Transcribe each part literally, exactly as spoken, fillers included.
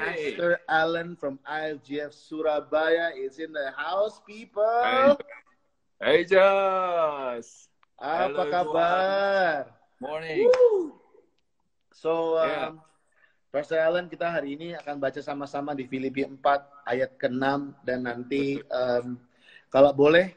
Hey. Pastor Alan from I F G F Surabaya is in the house, people. Hey, hey Josh. Apa Hello, kabar? Morning. Woo. So, um, Yeah. Pastor Alan, kita hari ini akan baca sama-sama di Filipi empat ayat keenam dan nanti um, kalau boleh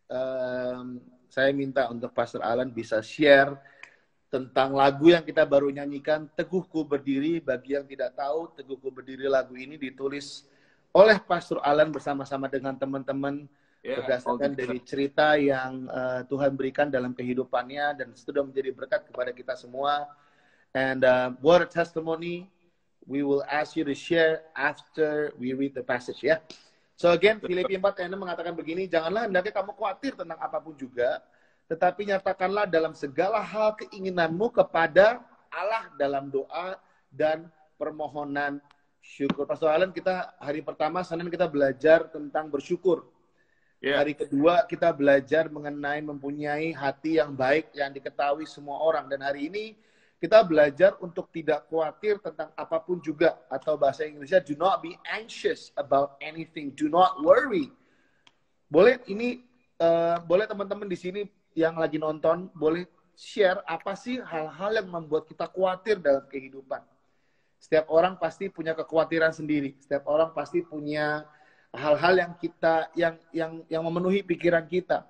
um, saya minta untuk Pastor Alan bisa share tentang lagu yang kita baru nyanyikan, Teguhku Berdiri. Bagi yang tidak tahu, Teguhku Berdiri lagu ini ditulis oleh Pastor Alan bersama-sama dengan teman-teman Yeah, berdasarkan all dari good. cerita yang uh, Tuhan berikan dalam kehidupannya dan sudah menjadi berkat kepada kita semua. And uh, what a testimony. We will ask you to share after we read the passage, ya. So again, Filipi empat ayat enam mengatakan begini, janganlah hendaknya kamu khawatir tentang apapun juga, tetapi nyatakanlah dalam segala hal keinginanmu kepada Allah dalam doa dan permohonan syukur. Pastor Alan, kita hari pertama Senin kita belajar tentang bersyukur. Yeah. Hari kedua kita belajar mengenai mempunyai hati yang baik yang diketahui semua orang. Dan hari ini kita belajar untuk tidak khawatir tentang apapun juga. Atau bahasa Inggrisnya, do not be anxious about anything. Do not worry. Boleh ini, uh, boleh teman-teman di sini yang lagi nonton, boleh share apa sih hal-hal yang membuat kita khawatir dalam kehidupan. Setiap orang pasti punya kekhawatiran sendiri. Setiap orang pasti punya hal-hal yang kita, yang yang yang memenuhi pikiran kita.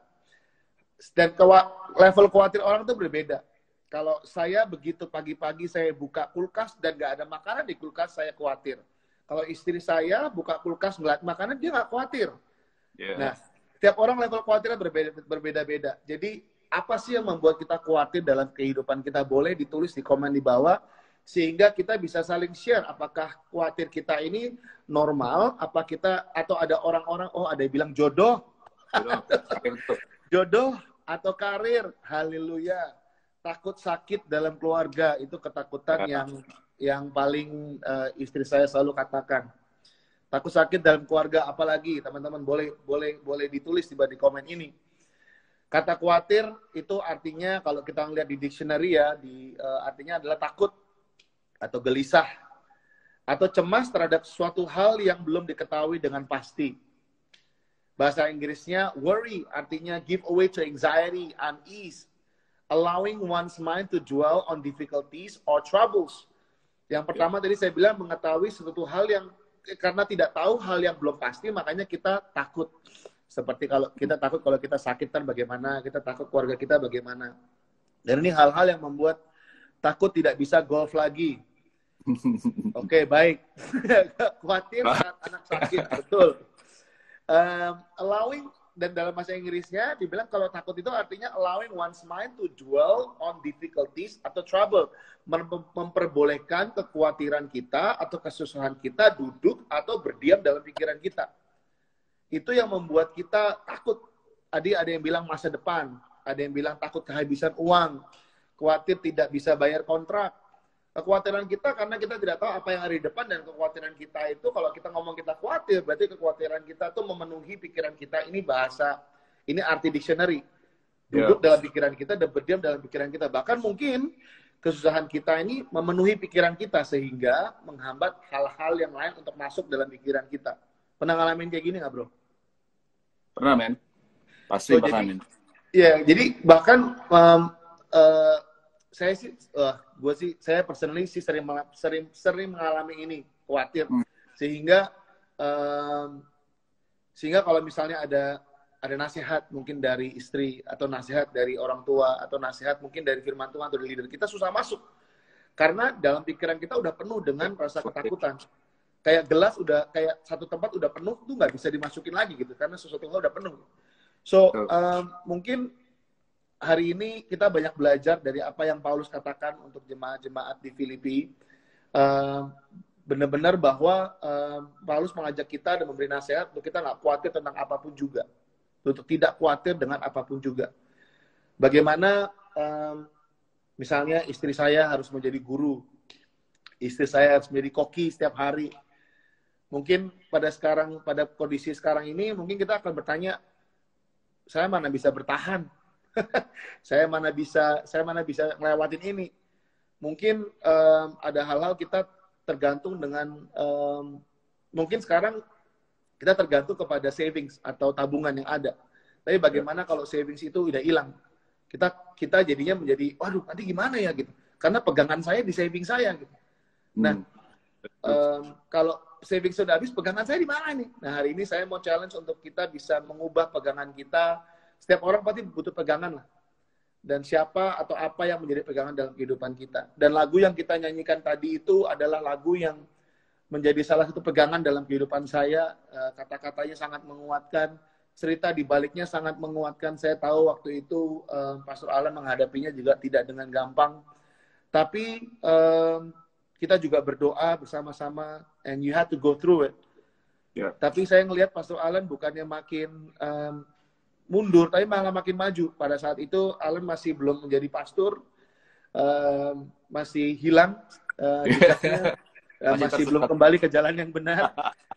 Dan level khawatir orang itu berbeda. Kalau saya begitu pagi-pagi saya buka kulkas dan nggak ada makanan di kulkas, saya khawatir. Kalau istri saya buka kulkas ngeliat makanan, dia nggak khawatir. Yeah. Nah, tiap orang level khawatirnya berbeda, berbeda-beda. Jadi, apa sih yang membuat kita khawatir dalam kehidupan kita? Boleh ditulis di komen di bawah, sehingga kita bisa saling share. Apakah khawatir kita ini normal? Apa kita, atau ada orang-orang, oh ada yang bilang jodoh. Jodoh atau karir. Haleluya. Takut sakit dalam keluarga, itu ketakutan yang yang paling uh, istri saya selalu katakan. Takut sakit dalam keluarga, apalagi teman-teman boleh boleh boleh ditulis di di komen ini. Kata khawatir itu artinya kalau kita lihat di dictionary ya, di uh, artinya adalah takut atau gelisah atau cemas terhadap suatu hal yang belum diketahui dengan pasti. Bahasa Inggrisnya worry artinya give away to anxiety, unease, allowing one's mind to dwell on difficulties or troubles. Yang pertama tadi saya bilang mengetahui suatu hal yang karena tidak tahu hal yang belum pasti, makanya kita takut. Seperti kalau kita takut kalau kita sakit kan bagaimana, kita takut keluarga kita bagaimana. Dan ini hal-hal yang membuat takut tidak bisa golf lagi. Oke, okay, baik. Khawatir saat anak sakit, betul. Um, allowing, dan dalam bahasa Inggrisnya dibilang kalau takut itu artinya allowing one's mind to dwell on difficulties atau trouble. Mem- memperbolehkan kekhawatiran kita atau kesusahan kita duduk atau berdiam dalam pikiran kita. Itu yang membuat kita takut. Tadi ada yang bilang masa depan, ada yang bilang takut kehabisan uang, khawatir tidak bisa bayar kontrak. Kekhawatiran kita karena kita tidak tahu apa yang ada di depan, dan kekhawatiran kita itu kalau kita ngomong kita khawatir, berarti kekhawatiran kita tuh memenuhi pikiran kita. Ini bahasa, ini arti dictionary. Duduk yeah. dalam pikiran kita dan berdiam dalam pikiran kita. Bahkan mungkin kesusahan kita ini memenuhi pikiran kita sehingga menghambat hal-hal yang lain untuk masuk dalam pikiran kita. Pernah ngalamin kayak gini nggak, bro? Pernah, men. Pasti so, pernah, jadi, men. Iya, jadi bahkan um, uh, saya sih, uh, gue sih, saya personally sih sering sering sering mengalami ini, khawatir, hmm. sehingga um, sehingga kalau misalnya ada ada nasihat mungkin dari istri atau nasihat dari orang tua atau nasihat mungkin dari firman Tuhan atau dari leader kita, susah masuk karena dalam pikiran kita udah penuh dengan rasa ketakutan. Kayak gelas udah kayak satu tempat udah penuh tuh nggak bisa dimasukin lagi gitu karena sesuatu hal udah penuh. So um, mungkin hari ini kita banyak belajar dari apa yang Paulus katakan untuk jemaat-jemaat di Filipi. Uh, benar-benar bahwa uh, Paulus mengajak kita dan memberi nasihat untuk kita nggak khawatir tentang apapun juga. Untuk tidak khawatir dengan apapun juga. Bagaimana um, misalnya istri saya harus menjadi guru. Istri saya harus menjadi koki setiap hari. Mungkin pada sekarang, pada kondisi sekarang ini, mungkin kita akan bertanya, saya mana bisa bertahan? saya mana bisa saya mana bisa ngelewatin ini. Mungkin um, ada hal-hal kita tergantung dengan um, mungkin sekarang kita tergantung kepada savings atau tabungan yang ada. Tapi bagaimana kalau savings itu udah hilang? Kita kita jadinya menjadi, waduh nanti gimana ya gitu. Karena pegangan saya di saving saya gitu. Nah, hmm. um, kalau saving sudah habis, pegangan saya di mana nih? Nah, hari ini saya mau challenge untuk kita bisa mengubah pegangan kita. Setiap orang pasti butuh pegangan lah. Dan siapa atau apa yang menjadi pegangan dalam kehidupan kita. Dan lagu yang kita nyanyikan tadi itu adalah lagu yang menjadi salah satu pegangan dalam kehidupan saya. Kata-katanya sangat menguatkan. Cerita di baliknya sangat menguatkan. Saya tahu waktu itu um, Pastor Alan menghadapinya juga tidak dengan gampang. Tapi um, kita juga berdoa bersama-sama, and you have to go through it. Yeah. Tapi saya ngelihat Pastor Alan bukannya makin um, mundur, tapi malah makin maju. Pada saat itu Alan masih belum menjadi pastor, um, masih hilang, uh, jikanya, uh, masih, masih belum kembali ke jalan yang benar.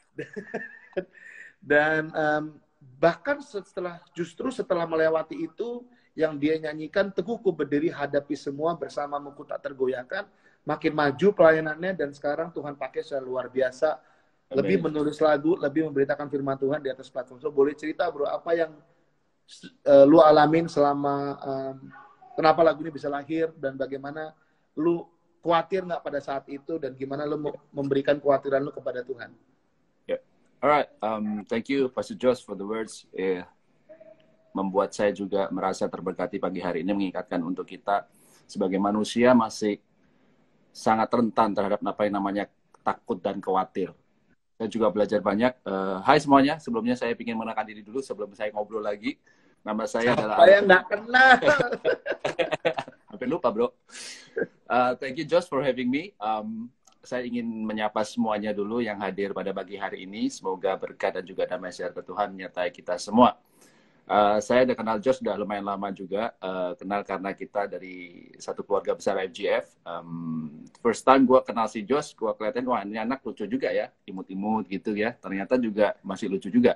Dan um, bahkan setelah justru setelah melewati itu, yang dia nyanyikan, teguhku berdiri hadapi semua bersamamu ku tak tergoyahkan, makin maju pelayanannya, dan sekarang Tuhan pakai secara luar biasa. Amen. Lebih menulis lagu, lebih memberitakan firman Tuhan di atas platform. So boleh cerita bro, apa yang uh, lu alamin selama um, kenapa lagu ini bisa lahir, dan bagaimana lu khawatir nggak pada saat itu, dan gimana lu yeah. memberikan kekhawatiran lu kepada Tuhan? Yeah. Alright, um, thank you Pastor Josh for the words. Yeah. Membuat saya juga merasa terberkati pagi hari ini, mengingatkan untuk kita sebagai manusia masih sangat rentan terhadap apa yang namanya takut dan khawatir. Saya juga belajar banyak. Uh, hai semuanya, sebelumnya saya ingin mengenalkan diri dulu sebelum saya ngobrol lagi. Nama saya adalah... Saya nggak kenal. Hampir lupa bro. Uh, thank you Josh for having me. Um, Saya ingin menyapa semuanya dulu yang hadir pada pagi hari ini. Semoga berkat dan juga damai sejahtera Tuhan menyertai kita semua. Uh, saya udah kenal Josh udah lumayan lama juga. Uh, kenal karena kita dari satu keluarga besar F G F. Um, first time gue kenal si Josh, gue kelihatan, wah ini anak lucu juga ya. Imut-imut gitu ya. Ternyata juga masih lucu juga.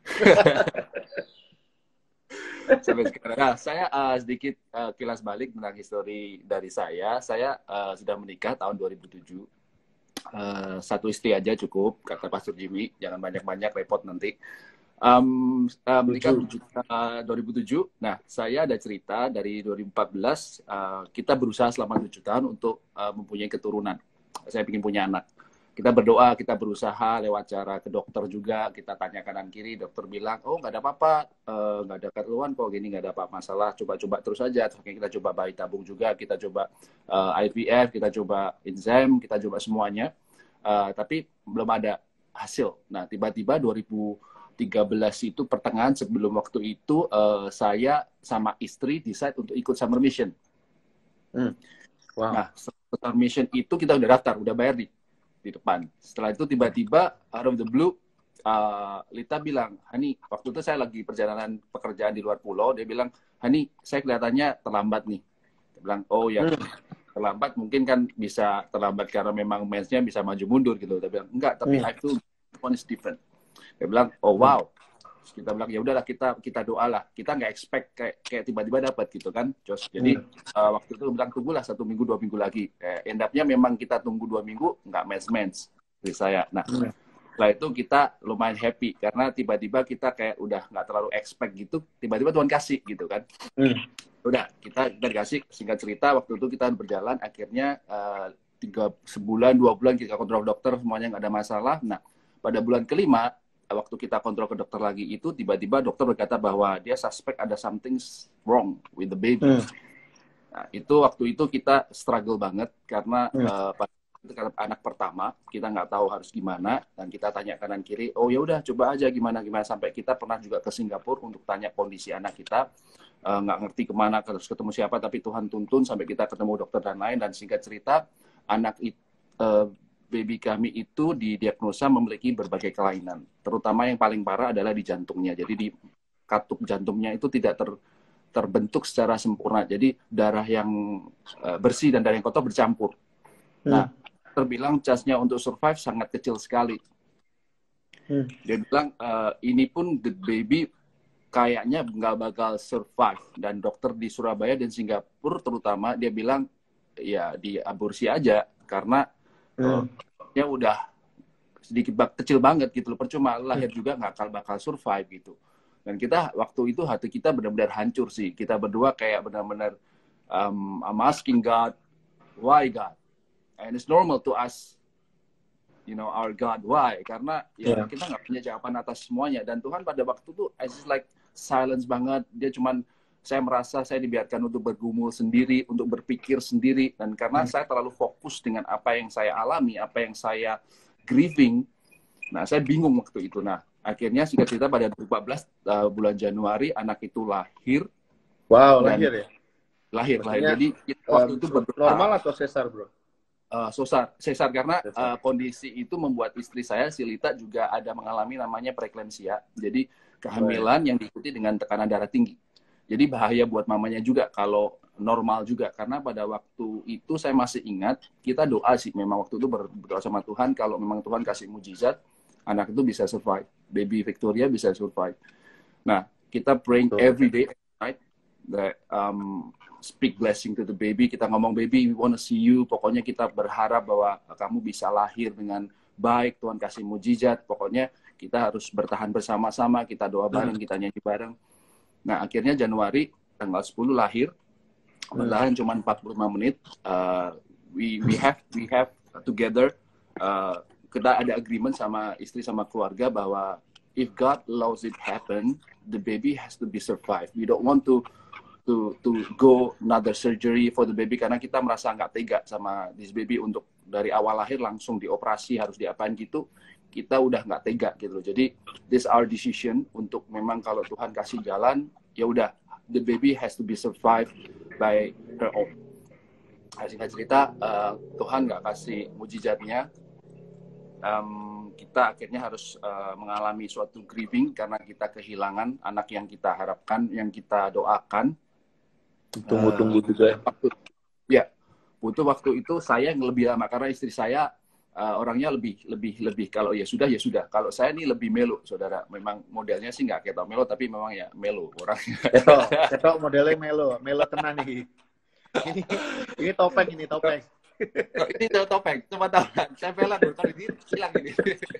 Sampai sekarang. Nah, saya uh, sedikit uh, kilas balik tentang histori dari saya. Saya uh, sudah menikah tahun dua ribu tujuh. Uh, satu istri aja cukup, kata Pastor Jimmy, jangan banyak-banyak repot nanti. Um, uh, menikah uh, dua ribu tujuh. Nah, saya ada cerita dari dua ribu empat belas, uh, kita berusaha selama tujuh tahun untuk uh, mempunyai keturunan. Saya ingin punya anak. Kita berdoa, kita berusaha lewat cara ke dokter juga, kita tanya kanan kiri, dokter bilang, oh nggak ada apa-apa, uh, nggak ada keluhan kok, gini nggak ada apa masalah, coba-coba terus aja. Terus kita coba bayi tabung juga, kita coba uh, I V F, kita coba enzim, kita coba semuanya, uh, tapi belum ada hasil. Nah, tiba-tiba dua ribu tiga belas itu pertengahan sebelum waktu itu, uh, saya sama istri decide untuk ikut summer mission. Hmm. Wow. Nah, summer mission itu kita udah daftar, udah bayar nih di depan. Setelah itu tiba-tiba out of the blue, uh, Lita bilang, Hani, waktu itu saya lagi perjalanan pekerjaan di luar pulau, dia bilang, Hani, saya kelihatannya terlambat nih. Dia bilang, oh ya, hmm. terlambat mungkin kan bisa terlambat karena memang mensnya bisa maju mundur gitu. Dia bilang, enggak, tapi hmm. I feel one is different. Dia bilang, oh wow. Terus kita bilang, ya udahlah kita kita doalah. Kita nggak expect kayak kayak tiba-tiba dapat gitu kan, Josh. Jadi hmm. uh, waktu itu bilang tunggulah satu minggu dua minggu lagi. Eh, end up-nya memang kita tunggu dua minggu nggak mens-mens dari saya. Nah, hmm. setelah itu kita lumayan happy karena tiba-tiba kita kayak udah nggak terlalu expect gitu. Tiba-tiba Tuhan kasih gitu kan. Hmm. Udah kita kita dikasih. Singkat cerita waktu itu kita berjalan. Akhirnya uh, tiga sebulan dua bulan kita kontrol dokter semuanya nggak ada masalah. Nah pada bulan kelima waktu kita kontrol ke dokter lagi itu tiba-tiba dokter berkata bahwa dia suspek ada something wrong with the baby. Hmm. Nah, itu waktu itu kita struggle banget karena hmm. uh, karena anak pertama kita nggak tahu harus gimana dan kita tanya kanan kiri, oh ya udah coba aja gimana gimana sampai kita pernah juga ke Singapura untuk tanya kondisi anak kita, nggak uh, ngerti kemana harus ketemu siapa tapi Tuhan tuntun sampai kita ketemu dokter dan lain. Dan singkat cerita anak itu uh, baby kami itu didiagnosa memiliki berbagai kelainan, terutama yang paling parah adalah di jantungnya. Jadi di katup jantungnya itu tidak ter, terbentuk secara sempurna. Jadi darah yang uh, bersih dan darah yang kotor bercampur. Hmm. Nah, terbilang chance-nya untuk survive sangat kecil sekali. Hmm. Dia bilang uh, ini pun the baby kayaknya nggak bakal survive. Dan dokter di Surabaya dan Singapura terutama dia bilang ya di aborsi aja karena Hmm. Uh, ya udah sedikit bak kecil banget gitu loh, percuma lahir juga nggak bakal bakal survive gitu. Dan kita waktu itu hati kita benar-benar hancur sih, kita berdua kayak benar-benar um, I'm asking God, why God? And it's normal to ask, you know, our God, why? Karena ya yeah. kita nggak punya jawaban atas semuanya. Dan Tuhan pada waktu itu I just like silence banget, dia cuman, saya merasa saya dibiarkan untuk bergumul sendiri, untuk berpikir sendiri. Dan karena hmm. saya terlalu fokus dengan apa yang saya alami, apa yang saya grieving, nah saya bingung waktu itu. Nah, akhirnya singkat cerita pada dua ribu empat belas uh, bulan Januari, anak itu lahir. Wow, lahir ya? Lahir, Maksudnya, lahir. Jadi waktu um, itu berdoa. Normal atau sesar, bro? Uh, sesar, sesar karena uh, kondisi itu membuat istri saya, si Lita, juga ada mengalami namanya preeklamsia. Jadi kehamilan yang diikuti dengan tekanan darah tinggi. Jadi bahaya buat mamanya juga kalau normal juga. Karena pada waktu itu saya masih ingat, kita doa sih memang waktu itu berdoa sama Tuhan, kalau memang Tuhan kasih mujizat, anak itu bisa survive. Baby Victoria bisa survive. Nah, kita praying every day, every night, that um, speak blessing to the baby. Kita ngomong, baby, we wanna see you. Pokoknya kita berharap bahwa kamu bisa lahir dengan baik, Tuhan kasih mujizat. Pokoknya kita harus bertahan bersama-sama, kita doa bareng, kita nyanyi bareng. Nah, akhirnya Januari tanggal sepuluh lahir, bertahan cuma empat puluh lima menit. Uh, we we have we have together, uh, kita ada agreement sama istri sama keluarga bahwa if God allows it happen, the baby has to be survived. We don't want to to to go another surgery for the baby, karena kita merasa nggak tega sama this baby untuk dari awal lahir langsung dioperasi, harus diapain gitu. Kita udah nggak tega gitu loh. Jadi this our decision untuk memang kalau Tuhan kasih jalan, ya udah, the baby has to be survived by her own. Singkat cerita, uh, Tuhan nggak kasih mujizatnya. Um, kita akhirnya harus uh, mengalami suatu grieving karena kita kehilangan anak yang kita harapkan, yang kita doakan. Tunggu-tunggu uh, juga. Waktu, ya, butuh waktu itu saya yang lebih lama karena istri saya Uh, orangnya lebih lebih lebih kalau ya sudah ya sudah. Kalau saya ini lebih melo, saudara. Memang modelnya sih nggak kayak melo, tapi memang ya melo orangnya. Ketok, ketok modelnya melo, melo tenang nih. Ini ini topeng ini topeng. Oh, ini topeng, cuma tahu. Saya pelan, kalau ini hilang ini.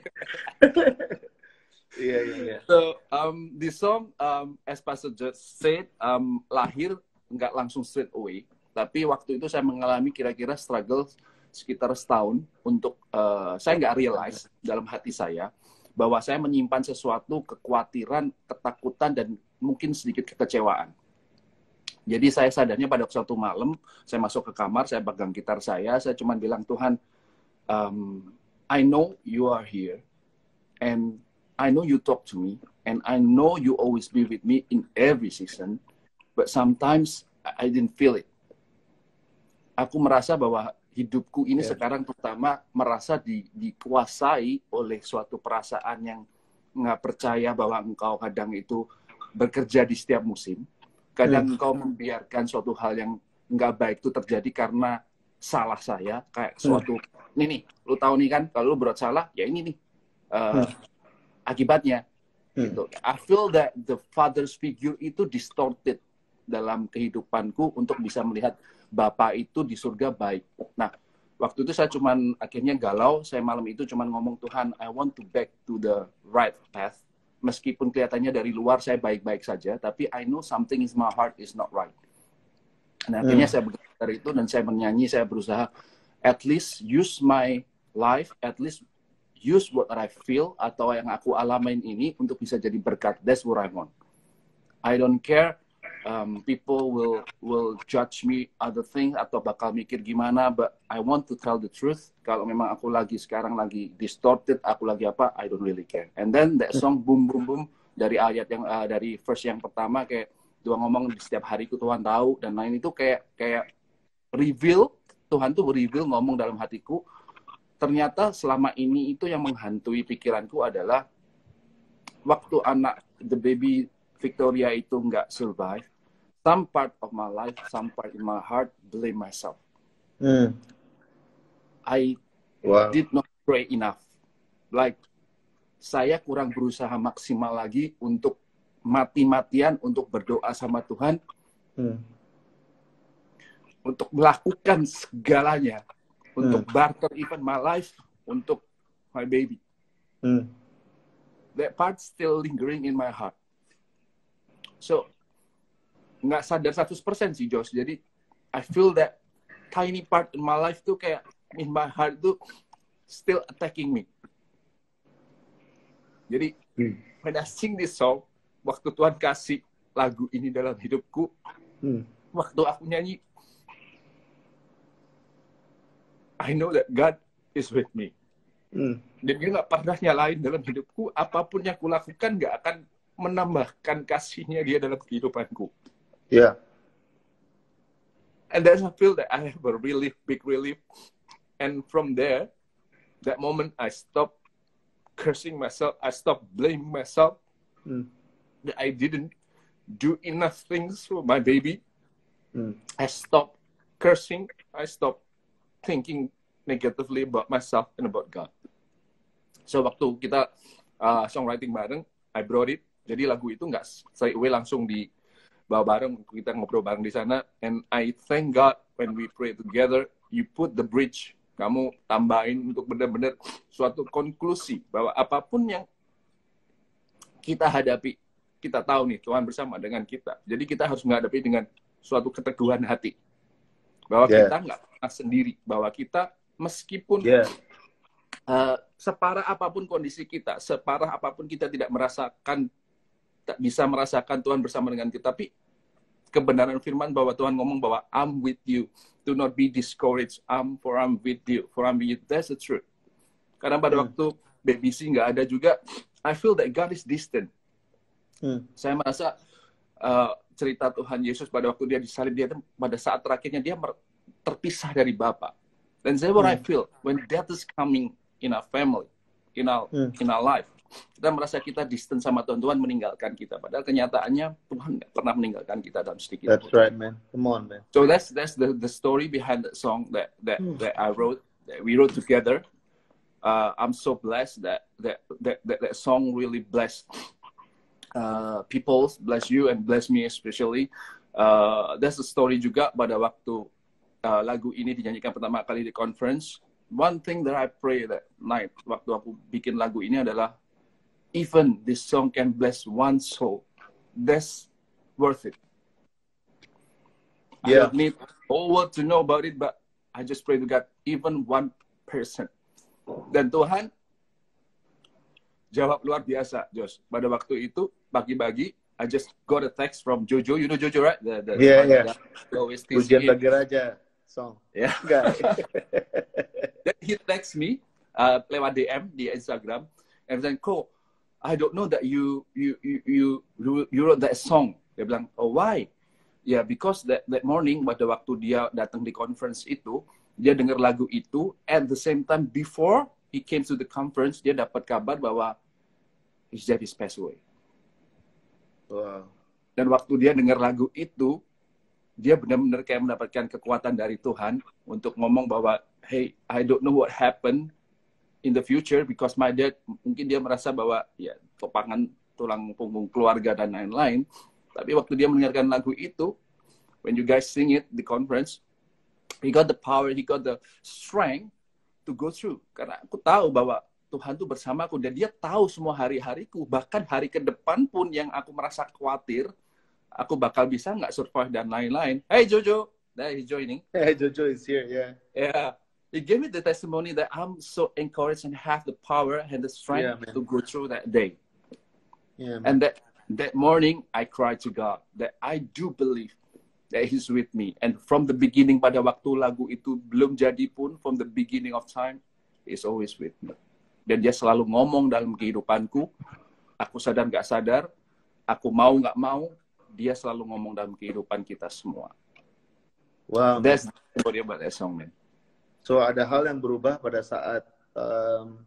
Iya iya iya. So um, this song, um, as Pastor just said, um, lahir nggak langsung straight away, tapi waktu itu saya mengalami kira-kira struggle sekitar setahun untuk uh, saya nggak realize dalam hati saya bahwa saya menyimpan sesuatu kekhawatiran, ketakutan, dan mungkin sedikit kekecewaan. Jadi saya sadarnya pada suatu malam saya masuk ke kamar, saya pegang gitar saya, saya cuma bilang, Tuhan, um, I know you are here and I know you talk to me and I know you always be with me in every season, but sometimes I didn't feel it. Aku merasa bahwa hidupku ini yeah. sekarang terutama merasa di, dikuasai oleh suatu perasaan yang nggak percaya bahwa engkau kadang itu bekerja di setiap musim. Kadang hmm. engkau membiarkan suatu hal yang nggak baik itu terjadi karena salah saya. Kayak suatu, hmm. nih nih, lu tahu nih kan, kalau lu berbuat salah, ya ini nih uh, hmm. akibatnya. Hmm. Gitu. I feel that the father's figure itu distorted dalam kehidupanku untuk bisa melihat Bapak itu di surga baik. Nah, waktu itu saya cuman akhirnya galau, saya malam itu cuman ngomong, Tuhan, I want to back to the right path. Meskipun kelihatannya dari luar saya baik-baik saja, tapi I know something in my heart is not right. Nah, akhirnya hmm. saya bergetar itu dan saya menyanyi, saya berusaha at least use my life, at least use what I feel atau yang aku alamin ini untuk bisa jadi berkat. That's what I want. I don't care Um, people will will judge me other things atau bakal mikir gimana, but I want to tell the truth. Kalau memang aku lagi sekarang lagi distorted, aku lagi apa, I don't really care. And then that song boom boom boom dari ayat yang uh, dari verse yang pertama kayak Tuhan ngomong di setiap hariku Tuhan tahu, dan lain itu kayak kayak reveal, Tuhan tuh reveal ngomong dalam hatiku. Ternyata selama ini itu yang menghantui pikiranku adalah waktu anak the baby Victoria itu nggak survive, some part of my life, some part in my heart blame myself. Mm. I wow. did not pray enough. Like, saya kurang berusaha maksimal lagi untuk mati-matian untuk berdoa sama Tuhan, mm. untuk melakukan segalanya, mm. untuk barter even my life untuk my baby. Hmm. That part still lingering in my heart. So, nggak sadar seratus persen sih, Josh. Jadi, I feel that tiny part in my life tuh kayak in my heart tuh still attacking me. Jadi, hmm. when I sing this song, waktu Tuhan kasih lagu ini dalam hidupku, hmm. waktu aku nyanyi, I know that God is with me. Hmm. Dan dia nggak pernah nyalain dalam hidupku, apapun yang aku lakukan nggak akan menambahkan kasihnya dia dalam kehidupanku. Yeah. And then I feel that I have a relief, big relief. And from there, that moment I stopped cursing myself, I stopped blaming myself mm. that I didn't do enough things for my baby. Mm. I stopped cursing, I stopped thinking negatively about myself and about God. So waktu kita uh, songwriting bareng, I brought it. Jadi lagu itu nggak straight away langsung dibawa bareng, kita ngobrol bareng di sana. And I thank God when we pray together, you put the bridge. Kamu tambahin untuk benar-benar suatu konklusi bahwa apapun yang kita hadapi, kita tahu nih Tuhan bersama dengan kita. Jadi kita harus menghadapi dengan suatu keteguhan hati. Bahwa yeah. kita nggak pernah sendiri. Bahwa kita meskipun yeah. uh, separah apapun kondisi kita, separah apapun kita tidak merasakan, tak bisa merasakan Tuhan bersama dengan kita. Tapi kebenaran firman bahwa Tuhan ngomong bahwa I'm with you. Do not be discouraged. I'm for I'm with you. For I'm with you. That's the truth. Karena pada hmm. waktu baby C nggak ada juga, I feel that God is distant. Hmm. Saya merasa uh, cerita Tuhan Yesus pada waktu dia disalib, dia pada saat terakhirnya dia terpisah dari Bapa. Dan that's what hmm. I feel when death is coming in our family, in our hmm. in our life. Kita merasa kita distant sama Tuhan, Tuhan meninggalkan kita. Padahal kenyataannya Tuhan nggak pernah meninggalkan kita dalam sedikit. That's right, man. Come on, man. So that's that's the the story behind that song that that hmm. that I wrote, that we wrote together. Uh, I'm so blessed that that that that, that song really blessed uh, people, bless you and bless me especially. Uh, that's the story juga pada waktu uh, lagu ini dinyanyikan pertama kali di conference. One thing that I pray that night waktu aku bikin lagu ini adalah, even this song can bless one soul, that's worth it. Yeah. I don't need all world to know about it, but I just pray to God, even one person. Dan Tuhan jawab luar biasa, Josh. Pada waktu itu, pagi-pagi, I just got a text from Jojo. You know Jojo, right? The, the yeah, yeah. Ujian Bagi Raja song. Yeah. Then he text me uh, lewat D M di Instagram, and then, Ko, I don't know that you you you you you wrote that song. Dia bilang, oh why? Ya yeah, because that that morning pada waktu dia datang di conference itu, dia dengar lagu itu. At the same time before he came to the conference, dia dapat kabar bahwa his dad is passed away. Wow. Dan waktu dia dengar lagu itu, dia benar-benar kayak mendapatkan kekuatan dari Tuhan untuk ngomong bahwa, hey, I don't know what happened in the future because my dad, mungkin dia merasa bahwa ya topangan tulang punggung keluarga dan lain-lain. Tapi waktu dia mendengarkan lagu itu, when you guys sing it di conference, he got the power, he got the strength to go through. Karena aku tahu bahwa Tuhan tuh bersamaku dan dia tahu semua hari-hariku, bahkan hari ke depan pun yang aku merasa khawatir, aku bakal bisa nggak survive dan lain-lain. Hey Jojo, that is joining. Hey Jojo is here, yeah. Yeah. It gave me the testimony that I'm so encouraged and have the power and the strength yeah, to go through that day. Yeah, and that that morning, I cried to God that I do believe that He's with me. And from the beginning, pada waktu lagu itu belum jadi pun, from the beginning of time, He's always with me. Dan Dia selalu ngomong dalam kehidupanku. Aku sadar nggak sadar, aku mau nggak mau, Dia selalu ngomong dalam kehidupan kita semua. Wow. That's the story about that song, man. So ada hal yang berubah pada saat um,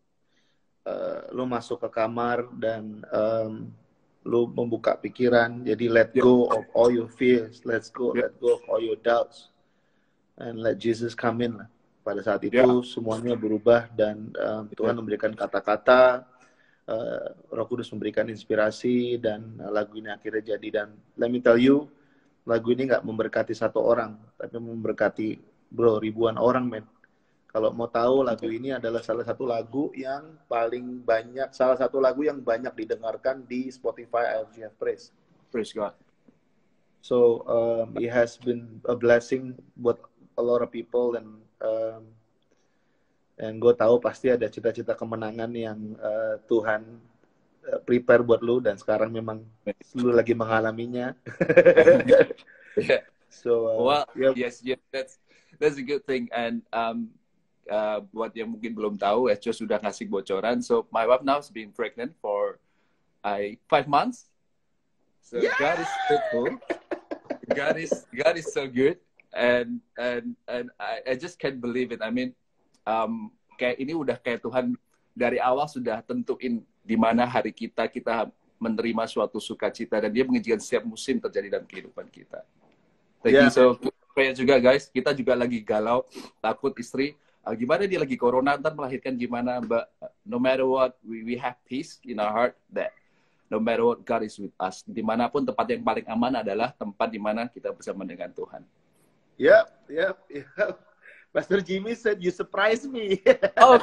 uh, lu masuk ke kamar dan um, lu membuka pikiran. Jadi let yeah. go of all your fears, let's go, yeah. let go of all your doubts, and let Jesus come in lah. Pada saat itu yeah. semuanya berubah dan um, Tuhan yeah. memberikan kata-kata, uh, Roh Kudus memberikan inspirasi dan uh, lagu ini akhirnya jadi. Dan let me tell you, lagu ini nggak memberkati satu orang, tapi memberkati bro ribuan orang, men. Kalau mau tahu, lagu ini adalah salah satu lagu yang paling banyak, salah satu lagu yang banyak didengarkan di Spotify I F G F Praise. Praise God. So um, it has been a blessing buat a lot of people, dan um, dan gue tahu pasti ada cita-cita kemenangan yang uh, Tuhan uh, prepare buat lu, dan sekarang memang lu lagi mengalaminya. Yeah. So uh, Well, yep. yes, yes, that's that's a good thing. And um, uh, buat yang mungkin belum tahu, Echo sudah ngasih bocoran. So my wife now is being pregnant for I five months. So Yeah! God is faithful. God is God is so good, and and and I, I just can't believe it. I mean, um, kayak ini udah kayak Tuhan dari awal sudah tentuin di mana hari kita kita menerima suatu sukacita, dan Dia mengizinkan setiap musim terjadi dalam kehidupan kita. Thank Yeah. you. So prayer juga guys, kita juga lagi galau, takut istri uh, gimana dia lagi corona, ntar melahirkan gimana. But uh, no matter what, we we have peace in our heart that no matter what, God is with us. Dimanapun tempat yang paling aman adalah tempat dimana kita bersama dengan Tuhan. Yep, yep, yep. Pastor Jimmy said you surprised me. Oh,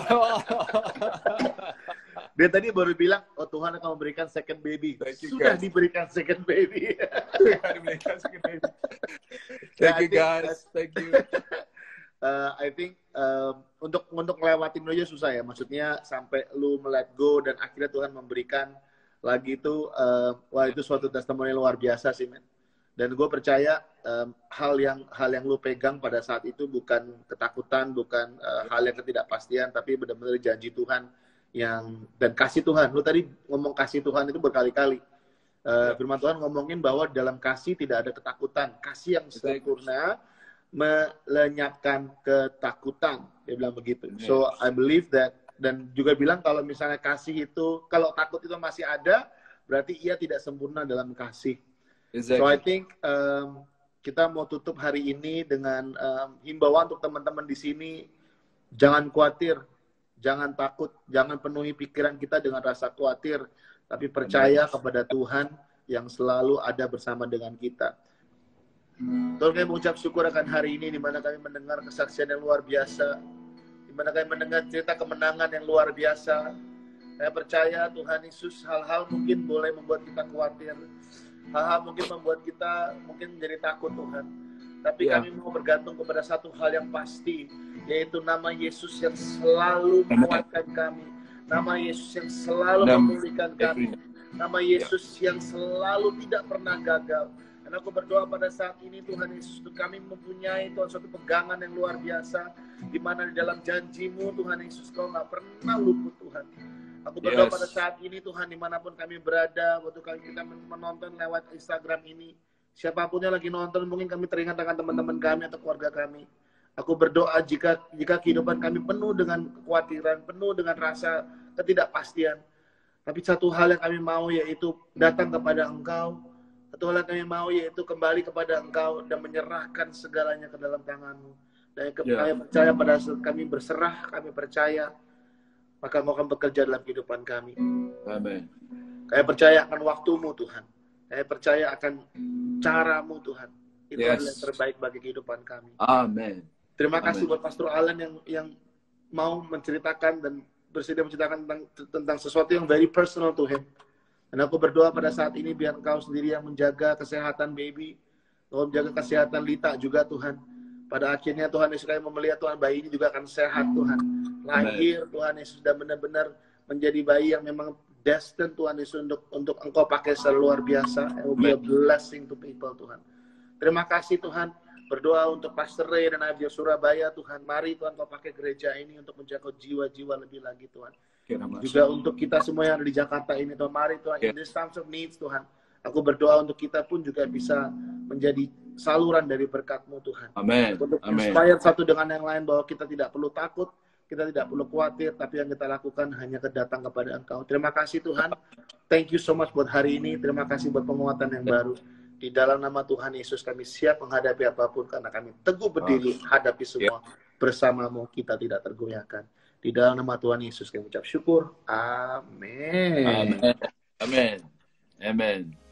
Dia tadi baru bilang, oh Tuhan akan memberikan second baby. Thank you, Sudah guys. diberikan second baby. Thank you guys, thank you. Uh, I think um, untuk untuk ngelewatin aja susah ya. Maksudnya sampai lu let go dan akhirnya Tuhan memberikan lagi itu, uh, wah itu suatu testimoni luar biasa sih, men. Dan gue percaya um, hal yang hal yang lu pegang pada saat itu bukan ketakutan, bukan uh, hal yang ketidakpastian, tapi benar-benar janji Tuhan yang dan kasih Tuhan. Lu tadi ngomong kasih Tuhan itu berkali-kali. Uh, firman Tuhan ngomongin bahwa dalam kasih tidak ada ketakutan. Kasih yang sempurna melenyapkan ketakutan. Dia bilang begitu. So I believe that, dan juga bilang kalau misalnya kasih itu, kalau takut itu masih ada, berarti ia tidak sempurna dalam kasih. Exactly. So I think um, kita mau tutup hari ini dengan um, himbauan untuk teman-teman di sini, jangan khawatir, jangan takut, jangan penuhi pikiran kita dengan rasa khawatir, tapi percaya kepada Tuhan yang selalu ada bersama dengan kita. Tuhan, kami mengucap syukur akan hari ini, di mana kami mendengar kesaksian yang luar biasa, di mana kami mendengar cerita kemenangan yang luar biasa. Saya percaya Tuhan Yesus, hal-hal mungkin boleh membuat kita khawatir, hal-hal mungkin membuat kita mungkin menjadi takut Tuhan. Tapi yeah. kami mau bergantung kepada satu hal yang pasti, yaitu nama Yesus yang selalu menguatkan kami, nama Yesus yang selalu memulihkan kami, nama Yesus yang selalu tidak pernah gagal. Dan aku berdoa pada saat ini Tuhan Yesus, kami mempunyai Tuhan suatu pegangan yang luar biasa, di mana di dalam janji-Mu Tuhan Yesus, Kau nggak pernah luput Tuhan. Aku berdoa yes. pada saat ini Tuhan, dimanapun kami berada, waktu kami kita menonton lewat Instagram ini, siapapun yang lagi nonton, mungkin kami teringat dengan teman-teman kami atau keluarga kami. Aku berdoa jika jika kehidupan kami penuh dengan kekhawatiran, penuh dengan rasa ketidakpastian, tapi satu hal yang kami mau yaitu datang kepada Engkau. Satu hal yang kami mau yaitu kembali kepada Engkau dan menyerahkan segalanya ke dalam tangan-Mu. Dan kami yeah. percaya pada saat kami berserah, kami percaya, maka Engkau akan bekerja dalam kehidupan kami. Amin. Kami percaya akan waktu-Mu Tuhan. Kami percaya akan cara-Mu Tuhan. Itu yes. adalah yang terbaik bagi kehidupan kami. Amin. Terima kasih Amen. buat Pastor Alan yang yang mau menceritakan dan bersedia menceritakan tentang, tentang sesuatu yang very personal to him. Dan aku berdoa pada saat ini biar Engkau sendiri yang menjaga kesehatan baby, Engkau menjaga kesehatan Lita juga Tuhan. Pada akhirnya Tuhan Yesus, kami melihat Tuhan bayi ini juga akan sehat Tuhan. Lahir Tuhan Yesus sudah benar-benar menjadi bayi yang memang destined Tuhan Yesus untuk untuk Engkau pakai secara luar biasa. It will be a blessing to people Tuhan. Terima kasih Tuhan. Berdoa untuk Pastor Ray dan Abdi Surabaya Tuhan. Mari Tuhan Kau pakai gereja ini untuk menjangkau jiwa-jiwa lebih lagi Tuhan. Juga untuk kita semua yang ada di Jakarta ini Tuhan. Mari Tuhan, in this times of needs Tuhan. Aku berdoa untuk kita pun juga bisa menjadi saluran dari berkat-Mu Tuhan. Amin. Untuk Amin. inspire satu dengan yang lain bahwa kita tidak perlu takut, kita tidak perlu khawatir, tapi yang kita lakukan hanya kedatang kepada Engkau. Terima kasih Tuhan. Thank you so much buat hari ini. Terima kasih buat penguatan yang baru. Di dalam nama Tuhan Yesus kami siap menghadapi apapun karena kami teguh berdiri hadapi semua. Bersama-Mu kita tidak tergoyahkan. Di dalam nama Tuhan Yesus kami ucap syukur. Amin. Amin. Amin. Amin.